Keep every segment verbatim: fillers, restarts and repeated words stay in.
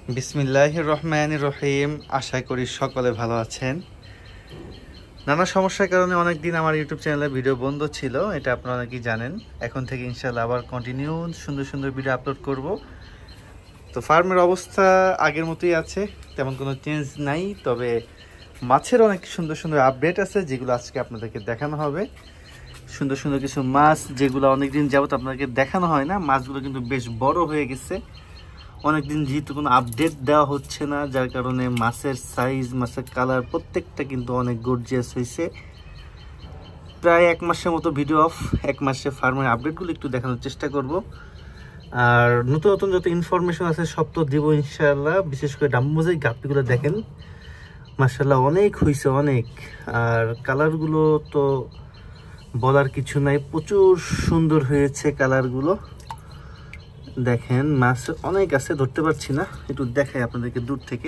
বিসমিল্লাহির রহমানির রহিম। আশা করি সকলে ভালো আছেন। নানা সমস্যার কারণে অনেক দিন আমার ইউটিউব চ্যানেলে ভিডিও বন্ধ ছিল, এটা আপনারা অনেকেই জানেন। এখন থেকে ইনশাআল্লাহ আবার কন্টিনিউ সুন্দর সুন্দর ভিডিও আপলোড করব। তো ফার্মের অবস্থা আগের মতোই আছে, তেমন কোনো চেঞ্জ নাই। তবে মাছের অনেক সুন্দর সুন্দর আপডেট আছে, যেগুলো আজকে আপনাদেরকে দেখানো হবে। সুন্দর সুন্দর কিছু মাছ যেগুলো অনেকদিন যাবত আপনাদেরকে দেখানো হয় না, মাছগুলো কিন্তু বেশ বড় হয়ে গেছে। অনেকদিন যেহেতু কোনো আপডেট দেওয়া হচ্ছে না, যার কারণে মাছের সাইজ, মাছের কালার প্রত্যেকটা কিন্তু অনেক গর্জিয়াস হয়েছে। প্রায় এক মাসের মতো ভিডিও অফ, এক মাসে ফার্মের আপডেটগুলো একটু দেখানোর চেষ্টা করব। আর নতুন নতুন যত ইনফরমেশন আছে সব তো দিব ইনশাআল্লাহ। বিশেষ করে ডাম্বুজের গাপ্পিগুলো দেখেন, মাশাআল্লাহ অনেক হয়েছে, অনেক। আর কালারগুলো তো বলার কিছু নাই, প্রচুর সুন্দর হয়েছে কালারগুলো। দেখেন মাছ অনেক আছে, ধরতে পারছি না, একটু দেখাই আপনাদেরকে দূর থেকে।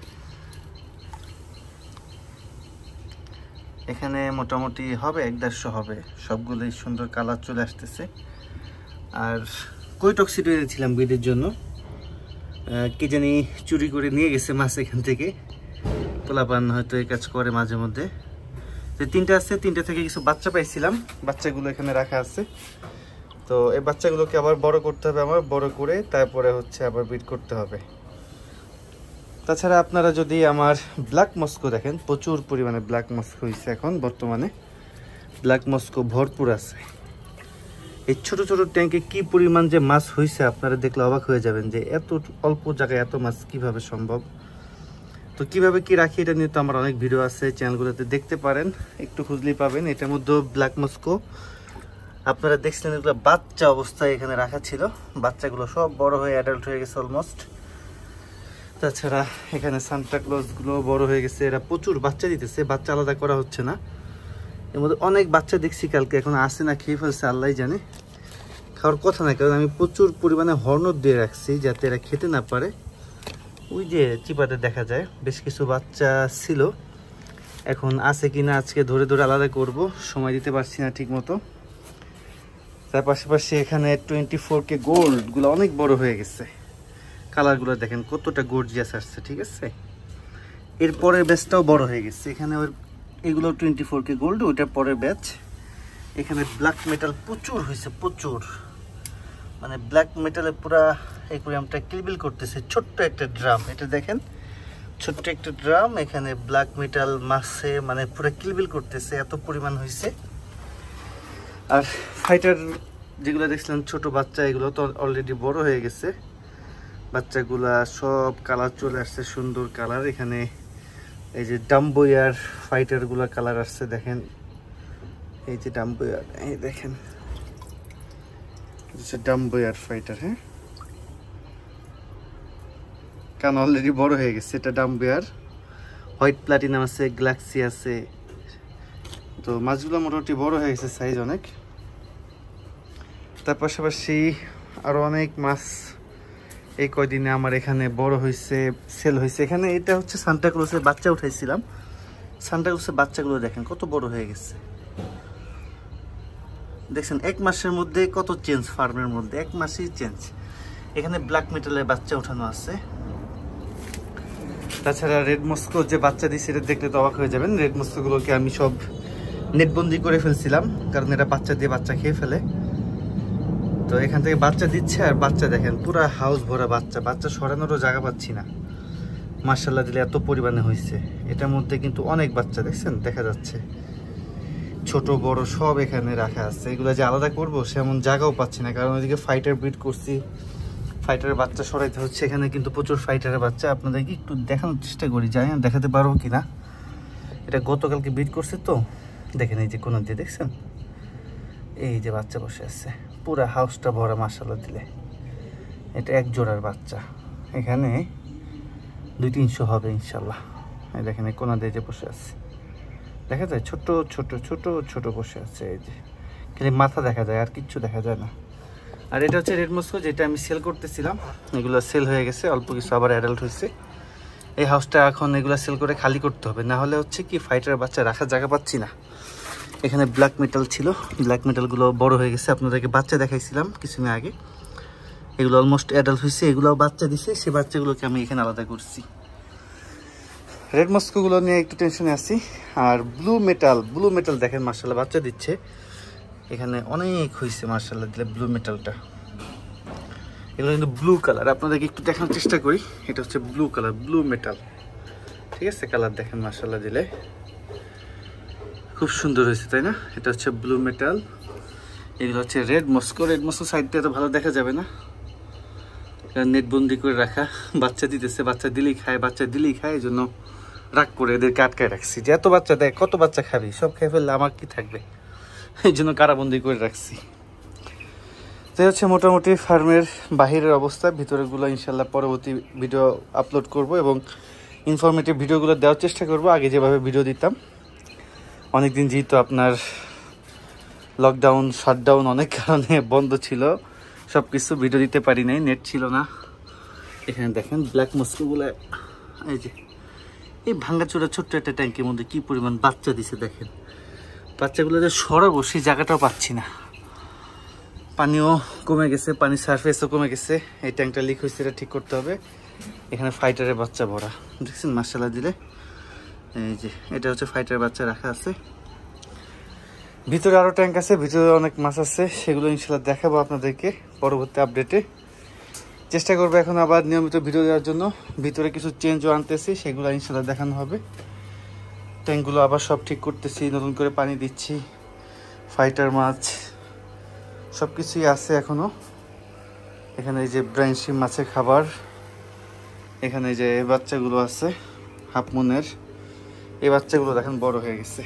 এখানে মোটামুটি হবে এক দেড়শো হবে, সবগুলোই সুন্দর কালার চলে আসতেছে। আর কৈটক্সিড এনেছিলাম ব্রিডের জন্য, কে জানি চুরি করে নিয়ে গেছে মাছ এখান থেকে। পোলাপান হয়তো এই কাজ করে মাঝে মধ্যে। যে তিনটা আছে, তিনটা থেকে কিছু বাচ্চা পাইছিলাম, বাচ্চাগুলো এখানে রাখা আছে। তো এই বাচ্চাগুলোকে আবার বড় করতে হবে, আমার বড় করে তারপরে হচ্ছে আবার ব্রিড করতে হবে। তাছাড়া আপনারা যদি আমার ব্ল্যাক মস্কো দেখেন, প্রচুর পরিমাণে ব্ল্যাক মস্কো হয়েছে এখন বর্তমানে। ব্ল্যাক মস্কো ভরপুর আছে। এই ছোট ছোট ট্যাঙ্কে কি পরিমাণ যে মাছ হয়েছে আপনারা দেখলে অবাক হয়ে যাবেন, যে এত অল্প জায়গায় এত মাছ কিভাবে সম্ভব। তো কিভাবে কি রাখি এটা নিয়ে তো আমার অনেক ভিডিও আছে, চ্যানেলগুলোতে দেখতে পারেন, একটু খুঁজলেই পাবেন। এটার মধ্যে ব্ল্যাক মস্কো আপনারা দেখছিলেন, এগুলো বাচ্চা অবস্থায় এখানে রাখা ছিল। বাচ্চাগুলো সব বড় হয়ে অ্যাডাল্ট হয়ে গেছে অলমোস্ট। তাছাড়া এখানে সান্টাক্লজগুলো বড় হয়ে গেছে, এরা প্রচুর বাচ্চা দিতেছে, বাচ্চা আলাদা করা হচ্ছে না। এর মধ্যে অনেক বাচ্চা দেখছি কালকে, এখন আসে না খেয়ে ফেলছে আল্লাহ জানে। খাওয়ার কথা না, কারণ আমি প্রচুর পরিমাণে হর্নর দিয়ে রাখছি যাতে এরা খেতে না পারে। ওই যে চিপাতে দেখা যায় বেশ কিছু বাচ্চা ছিল, এখন আছে কিনা আজকে ধরে ধরে আলাদা করব, সময় দিতে পারছি না ঠিক মতো। তার পাশাপাশি এখানে টোয়েন্টি ফোর কে গোল্ডগুলো অনেক বড় হয়ে গেছে। কালারগুলো দেখেন কতটা গর্জিয়াস আসছে, ঠিক আছে। এরপরের ব্যাচটাও বড় হয়ে গেছে। এখানে ওর এগুলো টোয়েন্টি ফোর কে গোল্ড, ওইটার পরের ব্যাচ। এখানে ব্ল্যাক মেটাল প্রচুর হয়েছে, প্রচুর। মানে ব্ল্যাক মেটালে পুরা অ্যাকুয়ারিয়ামটা কিলবিল করতেছে। ছোট্ট একটা ড্রাম, এটা দেখেন, ছোট্ট একটা ড্রাম, এখানে ব্ল্যাক মেটাল মাছে মানে পুরো কিলবিল করতেছে, এত পরিমাণ হয়েছে। আর ফাইটার যেগুলো দেখছিলাম ছোট বাচ্চা, এগুলো তো অলরেডি বড় হয়ে গেছে। বাচ্চাগুলা সব কালার চলে আসছে, সুন্দর কালার। এখানে এই যে ডাম্বোয়ার ফাইটারগুলা কালার আসছে, দেখেন। এই যে ডাম্বোয়ার, এই দেখেন ডাম্বোয়ার ফাইটার, হ্যাঁ, কারণ অলরেডি বড় হয়ে গেছে। এটা ডাম্বোয়ার। হোয়াইট প্লাটিনাম আছে, গ্যালাক্সি আছে। তো মাছগুলো মোটামুটি বড় হয়ে গেছে, সাইজ অনেক। তার পাশাপাশি আরো অনেক মাছ এই কয়দিনে আমার এখানে বড় হয়েছে, সেল হয়েছে। এখানে এটা হচ্ছে সান্টাক্লজের বাচ্চা উঠাইছিলাম। সান্টাক্লজের বাচ্চাগুলো দেখেন কত বড় হয়ে গেছে, দেখছেন। এক মাসের মধ্যে কত চেঞ্জ ফার্মের মধ্যে, এক মাসেই চেঞ্জ। এখানে ব্ল্যাক মেটালের বাচ্চা উঠানো আছে। তাছাড়া রেড মস্কো যে বাচ্চা দিয়েছে, এটা দেখলে তো অবাক হয়ে যাবেন। রেড মস্কোগুলোকে আমি সব নেটবন্দি করে ফেলছিলাম, কারণ এটা বাচ্চা দিয়ে বাচ্চা খেয়ে ফেলে। তো এখান থেকে বাচ্চা দিচ্ছে, আর বাচ্চা দেখেন পুরা হাউস ভরা বাচ্চা। বাচ্চা সরানোরও জায়গা পাচ্ছি না, মাশাআল্লাহ দিলে এত পরিমাণে হয়েছে। এটার মধ্যে কিন্তু অনেক বাচ্চা দেখছেন, দেখা যাচ্ছে ছোট বড় সব এখানে রাখা আছে। এগুলো যে আলাদা করবো সেমন জায়গাও পাচ্ছি না, কারণ ওইদিকে ফাইটার ব্রিড করছি, ফাইটারের বাচ্চা সরাইতে হচ্ছে। এখানে কিন্তু প্রচুর ফাইটারের বাচ্চা, আপনাদেরকে একটু দেখানোর চেষ্টা করি, জানি না দেখাতে পারবো কিনা। এটা গতকালকে ব্রিড করছে তো, দেখেন এই যে কোনো দিয়ে দেখছেন, এই যে বাচ্চা বসে আছে, পুরা হাউসটা ভরা মাশাআল্লাহ দিলে। এটা এক জোড়ার বাচ্চা, এখানে দুই তিনশো হবে ইনশাল্লাহ। এই দেখেন এই কোনা দিয়ে যে বসে আছে, দেখা যায় ছোট ছোট ছোট ছোট বসে আছে। এই যে খালি মাথা দেখা যায়, আর কিচ্ছু দেখা যায় না। আর এটা হচ্ছে রেড মস্কো, যেটা আমি সেল করতেছিলাম। এগুলো সেল হয়ে গেছে, অল্প কিছু আবার অ্যাডাল্ট হয়েছে। এই হাউসটা এখন এগুলো সেল করে খালি করতে হবে, না হলে হচ্ছে কি ফাইটারের বাচ্চা রাখার জায়গা পাচ্ছি না। এখানে ব্ল্যাক মেটাল ছিল, ব্ল্যাক মেটালগুলো বড় হয়ে গেছে, আপনাদেরকে বাচ্চা দেখাইছিলাম কিছুদিন আগে। এগুলো অলমোস্ট অ্যাডাল্ট হয়েছে, এগুলোও বাচ্চা দিছে, সে বাচ্চাগুলোকে আমি এখানে আলাদা করছি। রেড মস্কোগুলো নিয়ে একটু টেনশনে আছি। আর ব্লু মেটাল, ব্লু মেটাল দেখেন মার্শাল্লাহ বাচ্চা দিচ্ছে, এখানে অনেক হয়েছে মার্শাল্লাহ দিলে ব্লু মেটালটা। এগুলো কিন্তু ব্লু কালার, আপনাদেরকে একটু দেখানোর চেষ্টা করি। এটা হচ্ছে ব্লু কালার, ব্লু মেটাল, ঠিক আছে? কালার দেখেন মার্শাল্লাহ দিলে খুব সুন্দর হয়েছে, তাই না? এটা হচ্ছে ব্লু মেটাল। এগুলো হচ্ছে রেড মস্কো। রেড মস্কো সাইডটা তো ভালো দেখা যাবে না, নেটবন্দি করে রাখা, বাচ্চা দিতেছে, বাচ্চা দিলেই খায়, বাচ্চা দিলেই খায়, এই জন্য রাগ করে এদেরকে আটকায় রাখছি যে এত বাচ্চা দেয়, কত বাচ্চা খাবি, সব খেয়ে ফেললে আমার কি থাকবে, এই জন্য কারাবন্দি করে রাখছি। তো হচ্ছে মোটামুটি ফার্মের বাহিরের অবস্থা। ভিতরেগুলো ইনশাল্লাহ পরবর্তী ভিডিও আপলোড করব এবং ইনফরমেটিভ ভিডিওগুলো দেওয়ার চেষ্টা করব, আগে যেভাবে ভিডিও দিতাম। অনেকদিন যেহেতু আপনার লকডাউন, শাটডাউন অনেক কারণে বন্ধ ছিল, সব কিছু ভিডিও দিতে পারি নাই, নেট ছিল না। এখানে দেখেন ব্ল্যাক মস্কোগুলো, এই যে এই ভাঙ্গাচোরা ছোট্ট একটা ট্যাঙ্কের মধ্যে কি পরিমাণ বাচ্চা দিছে দেখেন। বাচ্চাগুলো যে সরাবো সেই জায়গাটাও পাচ্ছি না, পানিও কমে গেছে, পানির সারফেসও কমে গেছে। এই ট্যাঙ্কটা লিক হয়েছে, এটা ঠিক করতে হবে। এখানে ফাইটারের বাচ্চা ভরা, দেখছেন মার্শাল্লাহ দিলে। এই যে এটা হচ্ছে ফাইটারের বাচ্চা রাখা আছে। ভিতরে আরও ট্যাঙ্ক আছে, ভিতরে অনেক মাছ আছে, সেগুলো ইনশাল্লাহ দেখাবো আপনাদেরকে পরবর্তী আপডেটে। চেষ্টা করবো এখন আবার নিয়মিত ভিডিও দেওয়ার জন্য। ভিতরে কিছু চেঞ্জও আনতেছি, সেগুলো ইনশাল্লাহ দেখানো হবে। ট্যাঙ্কগুলো আবার সব ঠিক করতেছি, নতুন করে পানি দিচ্ছি, ফাইটার মাছ সব কিছুই আছে এখনও। এখানে এই যে ব্রাইনশি মাছের খাবার, এখানে যে বাচ্চাগুলো আছে হাফ মুনের, এই বাচ্চাগুলো দেখেন বড় হয়ে গেছে।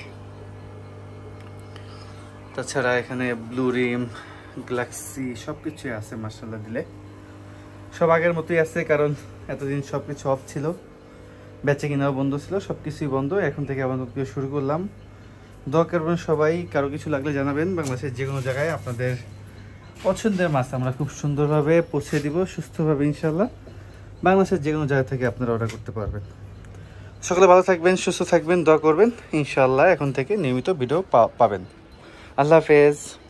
তাছাড়া এখানে ব্লু রিম, গ্যালাক্সি সব কিছুই আছে মার্শাল্লাহ দিলে। সব আগের মতোই আছে, কারণ এতদিন সব কিছু অফ ছিল, বেচে কিনাও বন্ধ ছিল, সব কিছুই বন্ধ। এখন থেকে আবার নতুন শুরু করলাম। দোয়া করবেন সবাই, কারো কিছু লাগলে জানাবেন। বাংলাদেশের যে কোনো জায়গায় আপনাদের পছন্দের মাছ আমরা খুব সুন্দরভাবে পৌঁছে দিব, সুস্থভাবে ইনশাল্লাহ। বাংলাদেশের যে কোনো জায়গা থেকে আপনারা অর্ডার করতে পারবেন। সকলে ভালো থাকবেন, সুস্থ থাকবেন, দোয়া করবেন। ইনশাল্লাহ এখন থেকে নিয়মিত ভিডিও পাবেন। আল্লাহ হাফেজ।